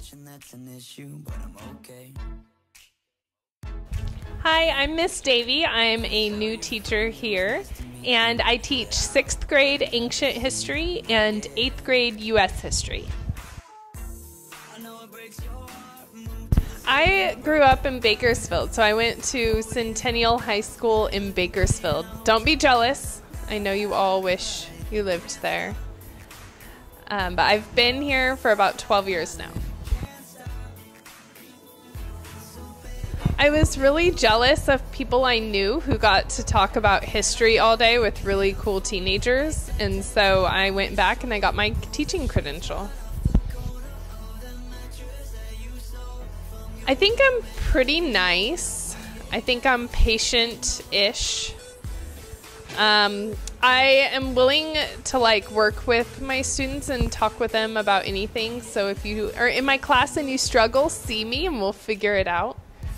Hi, I'm Miss Davey. I'm a new teacher here, and I teach 6th grade Ancient History and 8th grade U.S. History. I grew up in Bakersfield, so I went to Centennial High School in Bakersfield. Don't be jealous. I know you all wish you lived there. But I've been here for about 12 years now. I was really jealous of people I knew who got to talk about history all day with really cool teenagers, and so I went back and I got my teaching credential. I think I'm pretty nice. I think I'm patient-ish. I am willing to work with my students and talk with them about anything. So if you are in my class and you struggle, see me and we'll figure it out.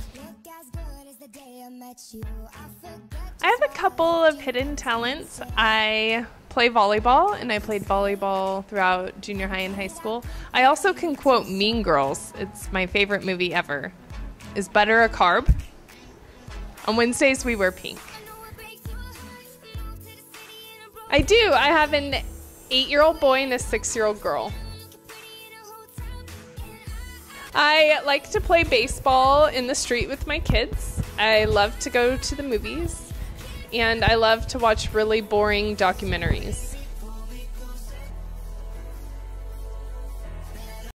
I have a couple of hidden talents. I play volleyball, and I played volleyball throughout junior high and high school. I also can quote Mean Girls. It's my favorite movie ever. Is butter a carb? On Wednesdays, we wear pink. I do. I have an 8-year-old boy and a 6-year-old girl. I like to play baseball in the street with my kids. I love to go to the movies. And I love to watch really boring documentaries.